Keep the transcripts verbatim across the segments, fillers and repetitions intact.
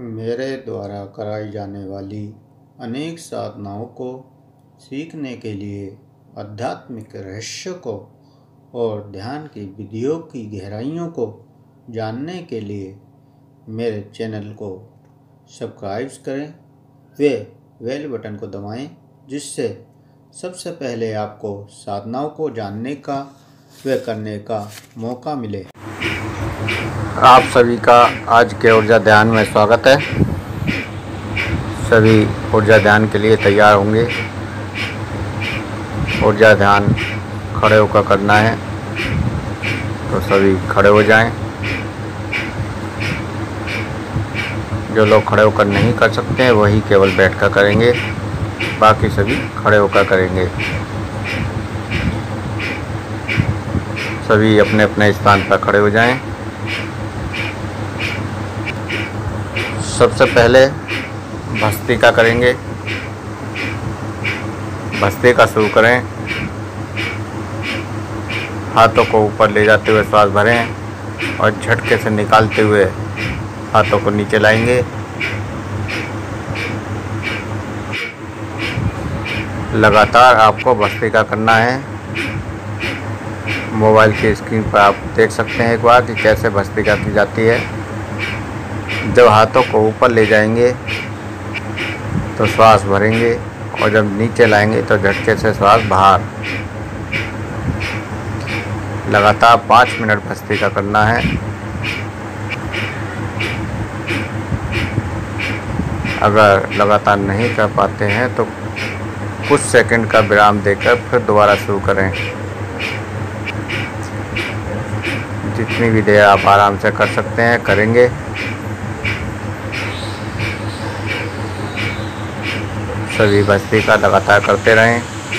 मेरे द्वारा कराई जाने वाली अनेक साधनाओं को सीखने के लिए, आध्यात्मिक रहस्य को और ध्यान की विधियों की गहराइयों को जानने के लिए मेरे चैनल को सब्सक्राइब करें व बेल बटन को दबाएं, जिससे सबसे पहले आपको साधनाओं को जानने का व करने का मौका मिले। आप सभी का आज के ऊर्जा ध्यान में स्वागत है। सभी ऊर्जा ध्यान के लिए तैयार होंगे। ऊर्जा ध्यान खड़े होकर करना है, तो सभी खड़े हो जाएं। जो लोग खड़े होकर नहीं कर सकते हैं वही केवल बैठकर करेंगे, बाकी सभी खड़े होकर करेंगे। सभी अपने अपने स्थान पर खड़े हो जाएं। सबसे पहले भस्त्रिका करेंगे। भस्त्रिका शुरू करें। हाथों को ऊपर ले जाते हुए श्वास भरें और झटके से निकालते हुए हाथों को नीचे लाएंगे। लगातार आपको भस्त्रिका करना है। मोबाइल की स्क्रीन पर आप देख सकते हैं एक बार कि कैसे भस्त्रिका की जाती है। जब हाथों को ऊपर ले जाएंगे तो श्वास भरेंगे और जब नीचे लाएंगे तो झटके से श्वास बाहर। लगातार पाँच मिनट भस्त्रिका करना है। अगर लगातार नहीं कर पाते हैं तो कुछ सेकंड का विराम देकर फिर दोबारा शुरू करें। जितनी भी देर आप आराम से कर सकते हैं करेंगे। सभी भस्त्रिका लगातार करते रहें।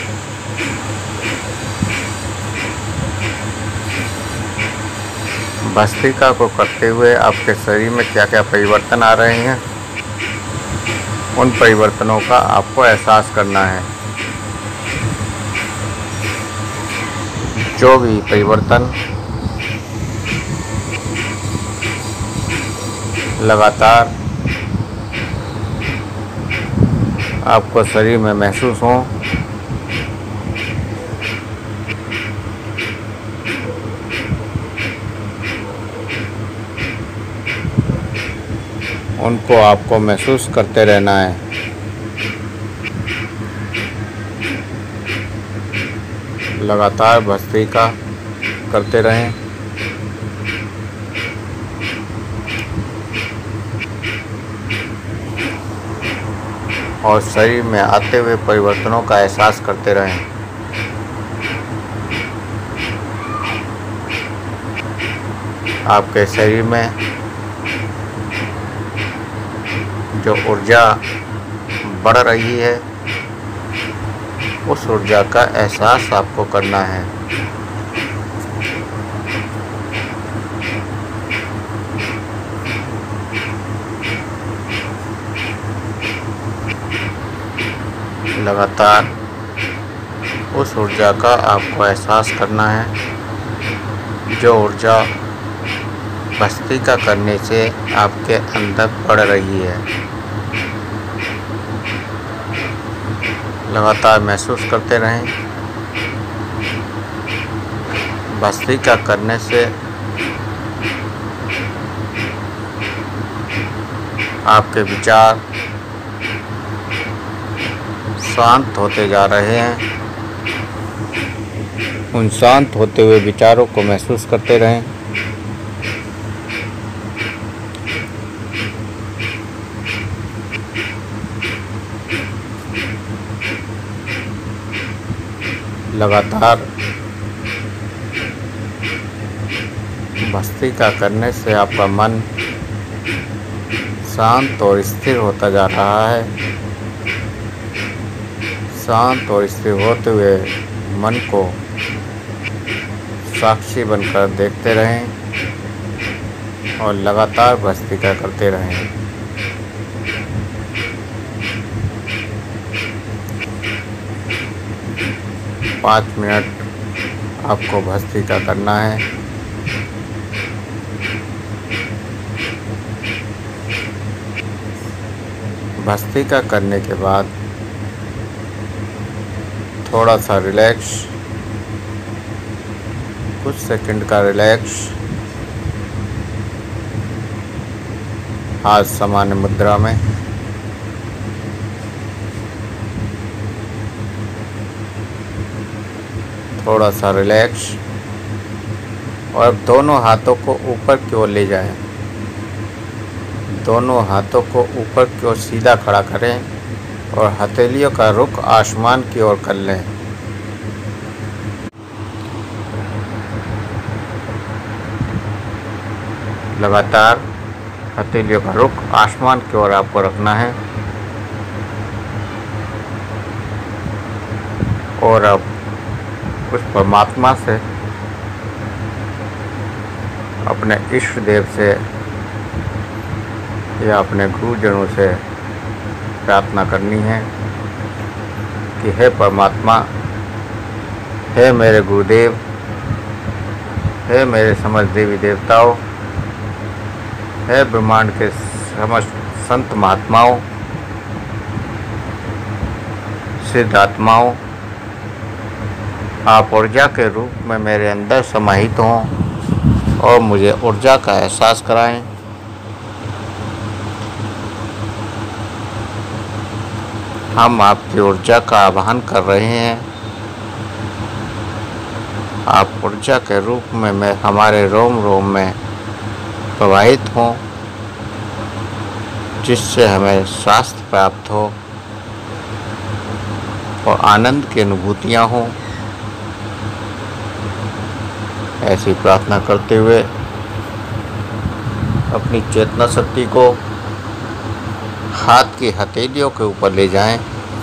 भस्त्रिका को करते हुए आपके शरीर में क्या क्या परिवर्तन आ रहे हैं, उन परिवर्तनों का आपको एहसास करना है। जो भी परिवर्तन लगातार आपको शरीर में महसूस हो, उनको आपको महसूस करते रहना है। लगातार भस्त्रिका करते रहें। और शरीर में आते हुए परिवर्तनों का एहसास करते रहें। आपके शरीर में जो ऊर्जा बढ़ रही है, उस ऊर्जा का एहसास आपको करना है। लगातार उस ऊर्जा का आपको एहसास करना है, जो ऊर्जा भस्त्रिका करने से आपके अंदर बढ़ रही है। लगातार महसूस करते रहें। भस्त्रिका करने से आपके विचार शांत होते जा रहे हैं। उन शांत होते हुए विचारों को महसूस करते रहें। लगातार भस्त्रिका करने से आपका मन शांत और स्थिर होता जा रहा है। शांत और स्थिर होते हुए मन को साक्षी बनकर देखते रहें और लगातार भस्त्रिका करते रहें। पाँच मिनट आपको भस्त्रिका करना है। भस्त्रिका करने के बाद थोड़ा सा रिलैक्स, कुछ सेकंड का रिलैक्स, हाथ सामान्य मुद्रा में, थोड़ा सा रिलैक्स, और अब दोनों हाथों को ऊपर की ओर ले जाएं। दोनों हाथों को ऊपर की ओर सीधा खड़ा करें और हथेलियों का रुख आसमान की ओर कर लें। लगातार हथेलियों का रुख आसमान की ओर आपको रखना है। और अब उस परमात्मा से, अपने इष्ट देव से या अपने गुरुजनों से प्रार्थना करनी है कि हे परमात्मा, हे मेरे गुरुदेव, हे मेरे समस्त देवी देवताओं, हे ब्रह्मांड के समस्त संत महात्माओं, सिद्ध आत्माओं, आप ऊर्जा के रूप में मेरे अंदर समाहित हों और मुझे ऊर्जा का एहसास कराएं। हम आपकी ऊर्जा का आवाहन कर रहे हैं। आप ऊर्जा के रूप में मैं हमारे रोम रोम में प्रवाहित हों, जिससे हमें स्वास्थ्य प्राप्त हो और आनंद की अनुभूतियाँ हों। ऐसी प्रार्थना करते हुए अपनी चेतना शक्ति को हाथ की हथेलियों के ऊपर ले जाएं।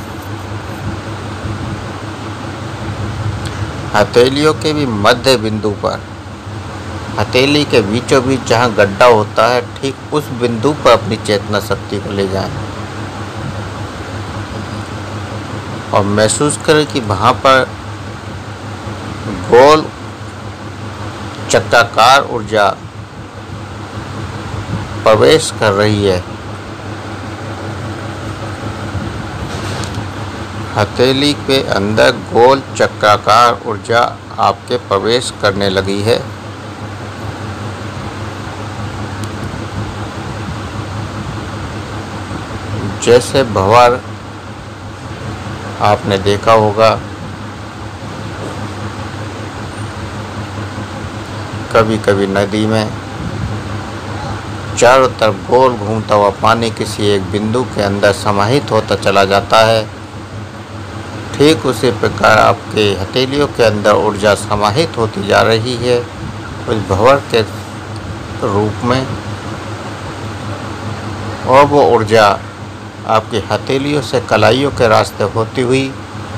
हथेलियों के भी मध्य बिंदु पर, हथेली के बीचों बीच जहाँ गड्ढा होता है, ठीक उस बिंदु पर अपनी चेतना शक्ति को ले जाएं और महसूस करें कि वहाँ पर गोल चक्राकार ऊर्जा प्रवेश कर रही है। हथेली के अंदर गोल चक्राकार ऊर्जा आपके प्रवेश करने लगी है। जैसे भंवर आपने देखा होगा, कभी कभी नदी में चारों तरफ गोल घूमता हुआ पानी किसी एक बिंदु के अंदर समाहित होता चला जाता है, ठीक उसी प्रकार आपके हथेलियों के अंदर ऊर्जा समाहित होती जा रही है उस भंवर के रूप में। और वो ऊर्जा आपकी हथेलियों से कलाइयों के रास्ते होती हुई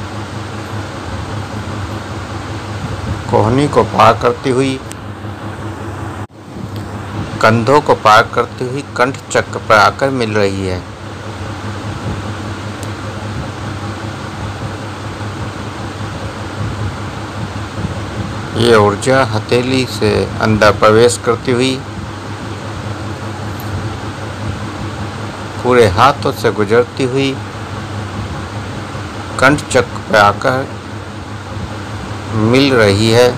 कोहनी को पार करती हुई, कंधों को पार करती हुई कंठ चक्र पर आकर मिल रही है। ये ऊर्जा हथेली से अंदर प्रवेश करती हुई पूरे हाथों से गुजरती हुई कंठ चक्र पर आकर मिल रही है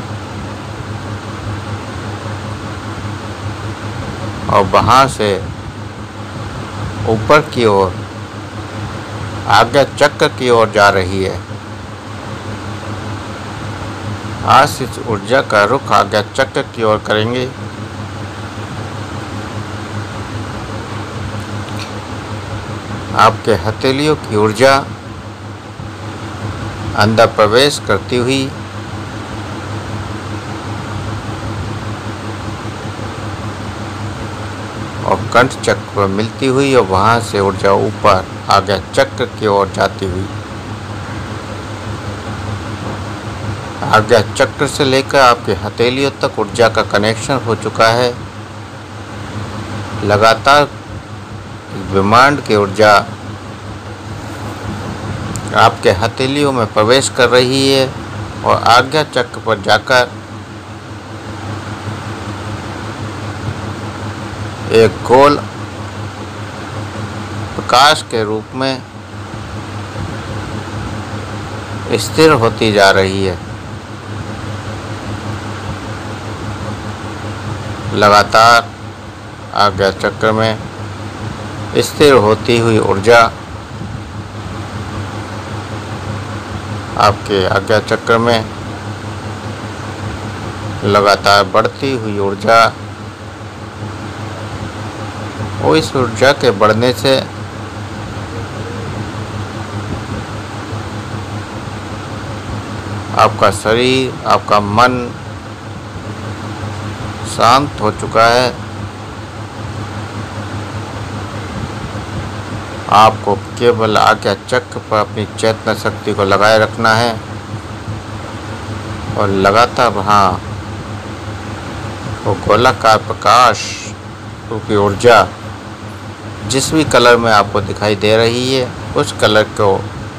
और वहाँ से ऊपर की ओर आज्ञा चक्र की ओर जा रही है। आज इस ऊर्जा का रुख आज्ञा चक्र की ओर करेंगे। आपके हथेलियों की ऊर्जा अंदर प्रवेश करती हुई और कंठ चक्र पर मिलती हुई और वहाँ से ऊर्जा ऊपर आज्ञा चक्र की ओर जाती हुई, आज्ञा चक्र से लेकर आपके हथेलियों तक ऊर्जा का कनेक्शन हो चुका है। लगातार ब्रह्मांड की ऊर्जा आपके हथेलियों में प्रवेश कर रही है और आज्ञा चक्र पर जाकर एक गोल प्रकाश के रूप में स्थिर होती जा रही है। लगातार आज्ञा चक्र में स्थिर होती हुई ऊर्जा आपके आज्ञा चक्र में लगातार बढ़ती हुई ऊर्जा, और इस ऊर्जा के बढ़ने से आपका शरीर, आपका मन शांत हो चुका है। आपको केवल आज्ञा चक्र पर अपनी चेतना शक्ति को लगाए रखना है और लगातार वहाँ वो गोलाकार प्रकाश रूपी ऊर्जा जिस भी कलर में आपको दिखाई दे रही है उस कलर को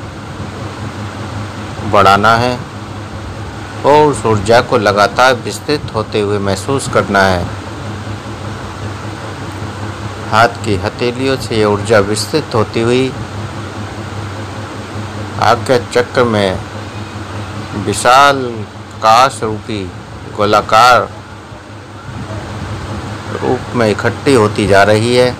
बढ़ाना है और उस ऊर्जा को लगातार विस्तृत होते हुए महसूस करना है। हाथ की हथेलियों से ये ऊर्जा विस्तृत होती हुई आज्ञा चक्र में विशाल प्रकाश रूपी गोलाकार रूप में इकट्ठी होती जा रही है।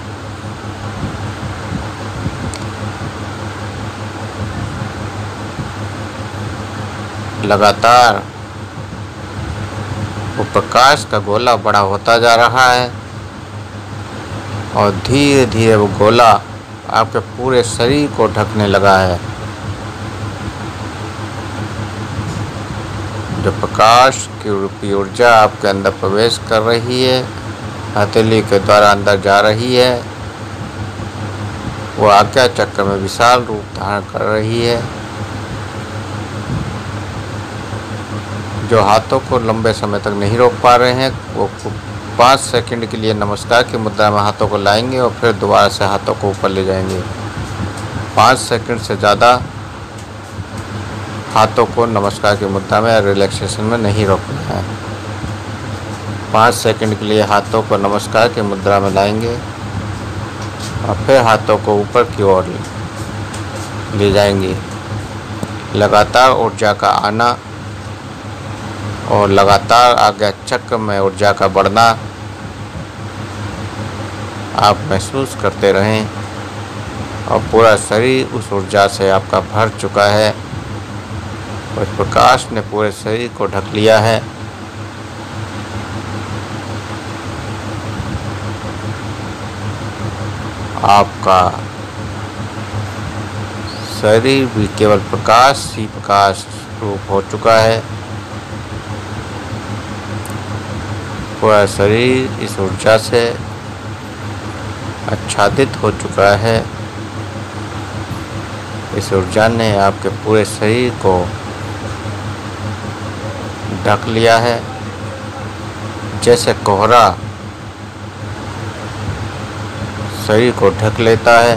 लगातार वो प्रकाश का गोला बड़ा होता जा रहा है और धीरे धीरे वो गोला आपके पूरे शरीर को ढकने लगा है। जो प्रकाश की रूपी ऊर्जा आपके अंदर प्रवेश कर रही है, हथेली के द्वारा अंदर जा रही है, वो आज्ञा चक्र में विशाल रूप धारण कर रही है। जो हाथों को लंबे समय तक नहीं रोक पा रहे हैं वो पाँच सेकंड के लिए नमस्कार की मुद्रा में हाथों को लाएंगे और फिर दोबारा से हाथों को ऊपर ले जाएंगे। पाँच सेकंड से ज़्यादा हाथों को नमस्कार की मुद्रा में रिलैक्सेशन में नहीं रोकना है। पाँच सेकंड के लिए हाथों को नमस्कार की मुद्रा में लाएंगे और फिर हाथों को ऊपर की ओर ले जाएंगे। लगातार ऊर्जा का आना और लगातार आज्ञा चक्र में ऊर्जा का बढ़ना आप महसूस करते रहें और पूरा शरीर उस ऊर्जा से आपका भर चुका है। उस प्रकाश ने पूरे शरीर को ढक लिया है। आपका शरीर भी केवल प्रकाश ही प्रकाश रूप हो चुका है। पूरा शरीर इस ऊर्जा से आच्छादित हो चुका है। इस ऊर्जा ने आपके पूरे शरीर को ढक लिया है। जैसे कोहरा शरीर को ढक लेता है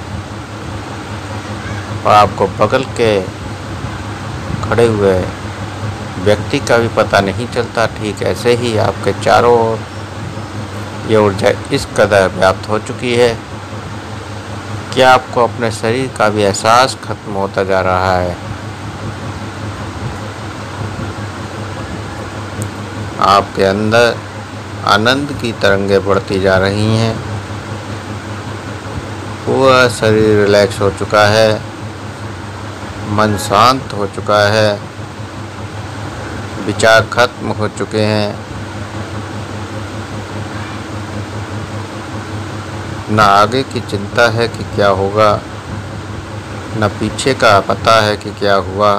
और आपको बगल के खड़े हुए व्यक्ति का भी पता नहीं चलता, ठीक ऐसे ही आपके चारों ओर ये ऊर्जा इस कदर व्याप्त हो चुकी है कि आपको अपने शरीर का भी एहसास खत्म होता जा रहा है। आपके अंदर आनंद की तरंगें बढ़ती जा रही हैं। पूरा शरीर रिलैक्स हो चुका है, मन शांत हो चुका है, विचार खत्म हो चुके हैं। न आगे की चिंता है कि क्या होगा, न पीछे का पता है कि क्या हुआ।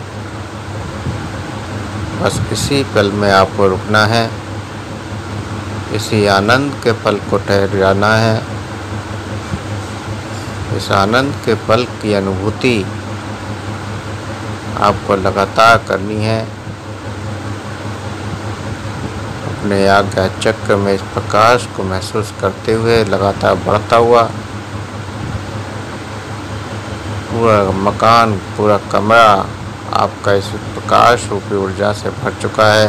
बस इसी पल में आपको रुकना है, इसी आनंद के पल को ठहर जाना है। इस आनंद के पल की अनुभूति आपको लगातार करनी है। अपने आज्ञा चक्र में इस प्रकाश को महसूस करते हुए लगातार बढ़ता हुआ पूरा मकान, पूरा कमरा आपका इस प्रकाश रूपी ऊर्जा से भर चुका है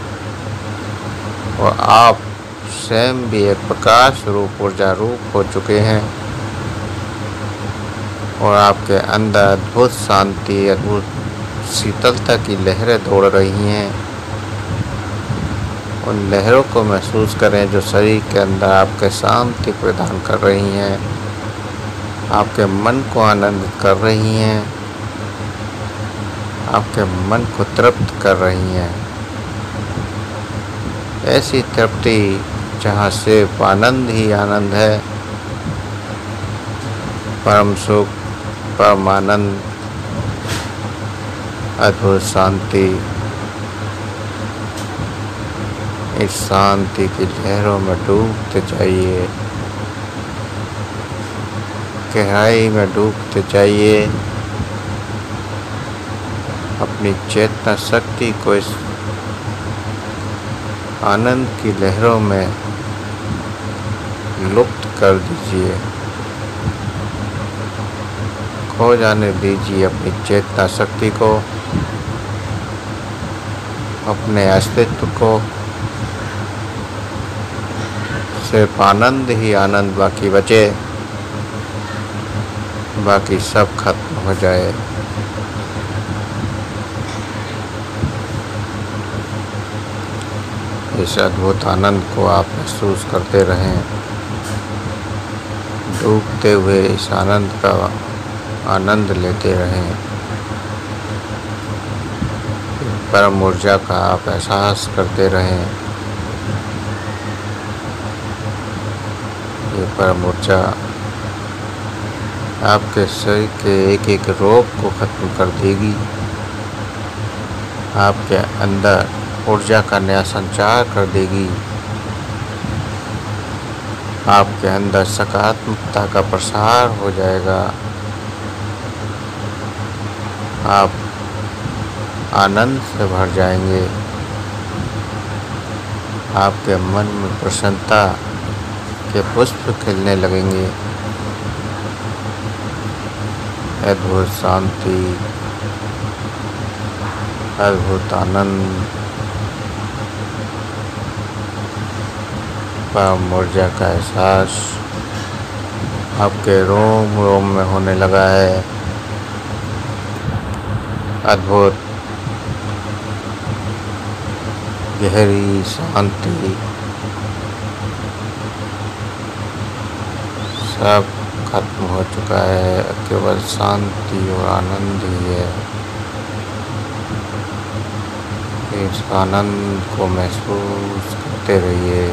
और आप स्वयं भी एक प्रकाश रूप ऊर्जा रूप हो चुके हैं। और आपके अंदर अद्भुत शांति, अद्भुत शीतलता की लहरें दौड़ रही हैं। उन लहरों को महसूस करें जो शरीर के अंदर आपके शांति प्रदान कर रही हैं, आपके मन को आनंदित कर रही हैं, आपके मन को तृप्त कर रही हैं। ऐसी तृप्ति जहाँ सिर्फ आनंद ही आनंद है, परम सुख, परम आनंद, अद्भुत शांति। इस शांति की लहरों में डूबते जाइए, गहराई में डूबते जाइए। अपनी चेतना शक्ति को इस आनंद की लहरों में लुप्त कर दीजिए, खो जाने दीजिए अपनी चेतना शक्ति को, अपने अस्तित्व को। सिर्फ आनंद ही आनंद बाकी बचे, बाकी सब खत्म हो जाए। इस अद्भुत आनंद को आप महसूस करते रहें, डूबते हुए इस आनंद का आनंद लेते रहें। परम ऊर्जा का आप एहसास करते रहें। ये परम ऊर्जा आपके शरीर के एक एक रोग को खत्म कर देगी। आपके अंदर ऊर्जा का नया संचार कर देगी। आपके अंदर सकारात्मकता का प्रसार हो जाएगा। आप आनंद से भर जाएंगे। आपके मन में प्रसन्नता के पुष्प खिलने लगेंगे। अद्भुत शांति, अद्भुत आनंद, परम ऊर्जा का एहसास आपके रोम रोम में होने लगा है। अद्भुत गहरी शांति, सब खत्म हो चुका है, केवल शांति और आनंद ही है। इस आनंद को महसूस करते रहिए।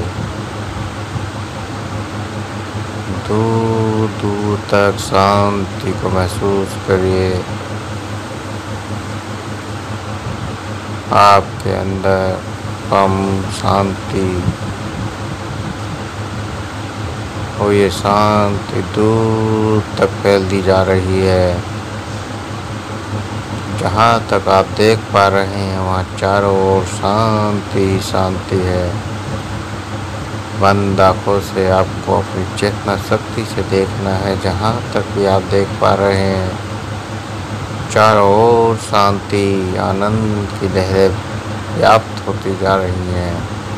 दूर दूर तक शांति को महसूस करिए। आपके अंदर परम शांति और ये शांति दूर तक फैलती जा रही है। जहाँ तक आप देख पा रहे हैं वहाँ चारों ओर शांति शांति है। बंद आँखों से आपको अपनी चेतना शक्ति से देखना है। जहाँ तक भी आप देख पा रहे हैं चारों ओर शांति आनंद की लहरें व्याप्त होती जा रही हैं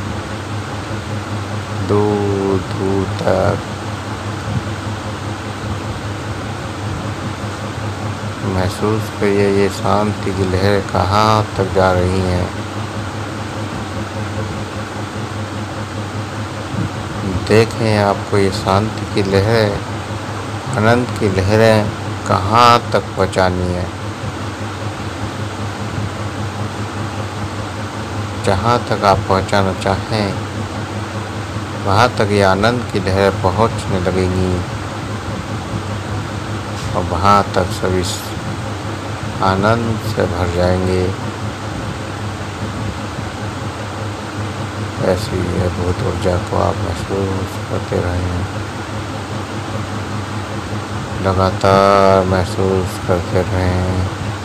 दूर दूर तक। महसूस करिए ये शांति की लहरें कहाँ तक जा रही हैं। देखें आपको ये शांति की लहरें, आनंद की लहरें कहाँ तक पहुँचानी है। जहाँ तक आप पहुँचाना चाहें वहाँ तक ये आनंद की लहरें पहुँचने लगेंगी और वहाँ तक सभी आनंद से भर जाएंगे। ऐसी अद्भुत ऊर्जा को आप महसूस करते रहें, लगातार महसूस करते रहें।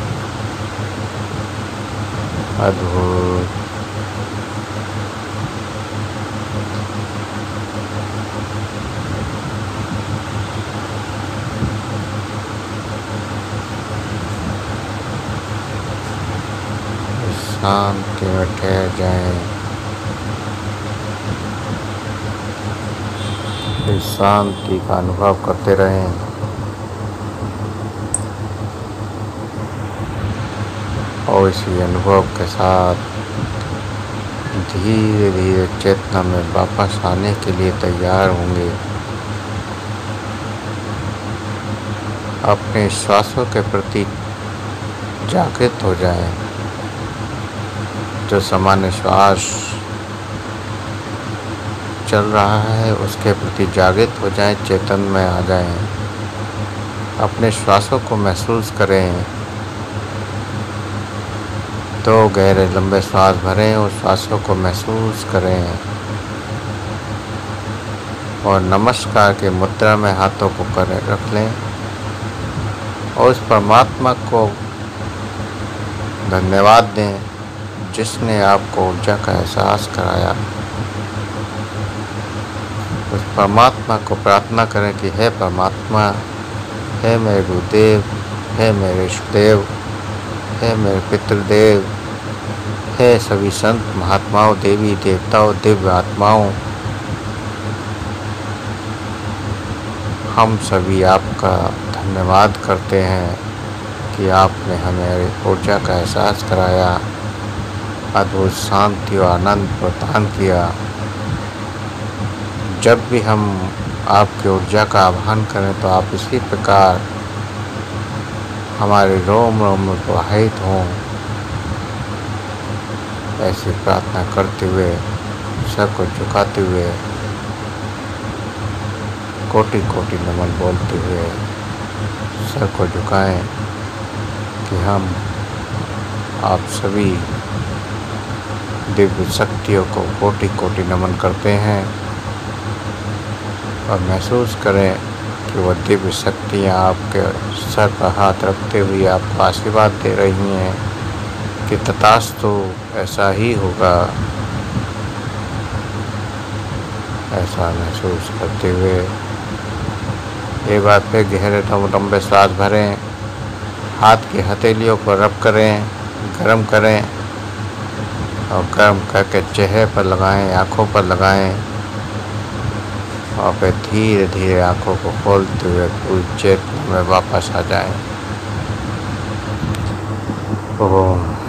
अद्भुत शांति में ठहर जाएं। इस शांति का अनुभव करते रहें। और इसी अनुभव के साथ धीरे धीरे चेतना में वापस आने के लिए तैयार होंगे। अपने श्वासों के प्रति जागृत हो जाएं। जो सामान्य श्वास चल रहा है उसके प्रति जागृत हो जाएं, चेतन में आ जाएं। अपने श्वासों को महसूस करें। दो गहरे लंबे श्वास भरें और श्वासों को महसूस करें और नमस्कार के मुद्रा में हाथों को कर रख लें और उस परमात्मा को धन्यवाद दें जिसने आपको ऊर्जा का एहसास कराया। उस परमात्मा को प्रार्थना करें कि हे परमात्मा, हे मेरे गुरुदेव, हे मेरे इष्टदेव, हे मेरे पितृदेव, हे सभी संत महात्माओं, देवी देवताओं, दिव्य आत्माओं, हम सभी आपका धन्यवाद करते हैं कि आपने हमें ऊर्जा का एहसास कराया, अद्भुत शांति और आनंद प्रदान किया। जब भी हम आपकी ऊर्जा का आह्वान करें तो आप इसी प्रकार हमारे रोम रोम में प्रवाहित हों, ऐसी प्रार्थना करते हुए, सर को झुकाते हुए, कोटि कोटि नमन बोलते हुए सर को झुकाएं कि हम आप सभी दिव्य शक्तियों को कोटि कोटि नमन करते हैं और महसूस करें कि वह दिव्य शक्तियाँ आपके सर पर हाथ रखते हुए आपको आशीर्वाद दे रही हैं कि तथास्तु ऐसा ही होगा। ऐसा महसूस करते हुए एक बार फिर गहरे लंबे सांस भरें, हाथ की हथेलियों को रब करें, गरम करें और गर्म करके चेहरे पर लगाएं, आँखों पर लगाएं और फिर धीरे धीरे आँखों को खोलते हुए पूरी चेतना में वापस आ जाएं। ओम।